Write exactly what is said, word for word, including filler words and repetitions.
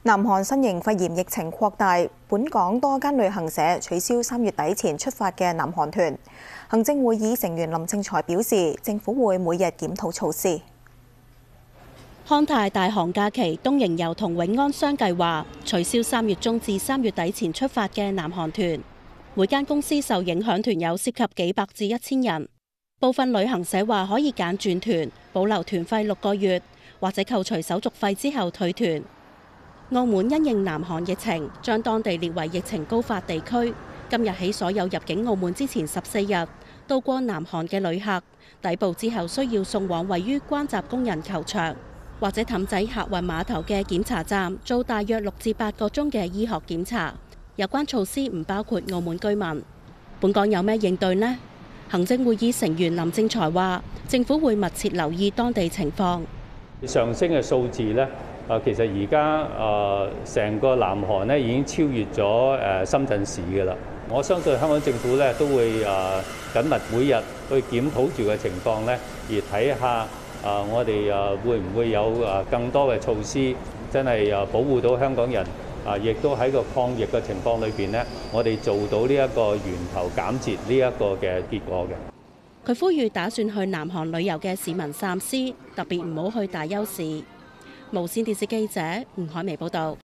南韓新型肺炎疫情擴大，本港多間旅行社取消三月底前出發嘅南韓團。行政會議成員林正財表示，政府會每日檢討措施。 康泰大韓假期東瀛遊同永安相繼話取消三月中至三月底前出發嘅南韓團，每間公司受影響團友涉及幾百至一千人。部分旅行社話可以揀轉團，保留團費六個月，或者扣除手續費之後退團。澳門因應南韓疫情，將當地列為疫情高發地區。今日起，所有入境澳門之前十四日到過南韓嘅旅客，抵埗之後需要送往位於關閘工人球場或者氹仔客運碼頭嘅檢查站做大約六至八個鐘嘅醫學檢查。有關措施唔包括澳門居民。本港有咩應對呢？行政會議成員林正財話，政府會密切留意當地情況。 上升嘅數字呢，啊，其實而家啊，成個南韓呢已經超越咗誒深圳市㗎啦。我相信香港政府咧都會啊緊密每日去檢討住嘅情況咧，而睇下啊我哋啊會唔會有啊更多嘅措施，真係啊保護到香港人啊，亦都喺個抗疫嘅情況裏邊咧，我哋做到呢一個源頭減節呢一個嘅結果嘅。 佢呼籲打算去南韓旅遊嘅市民三思，特別唔好去大邱市。無線電視記者吳海薇報導。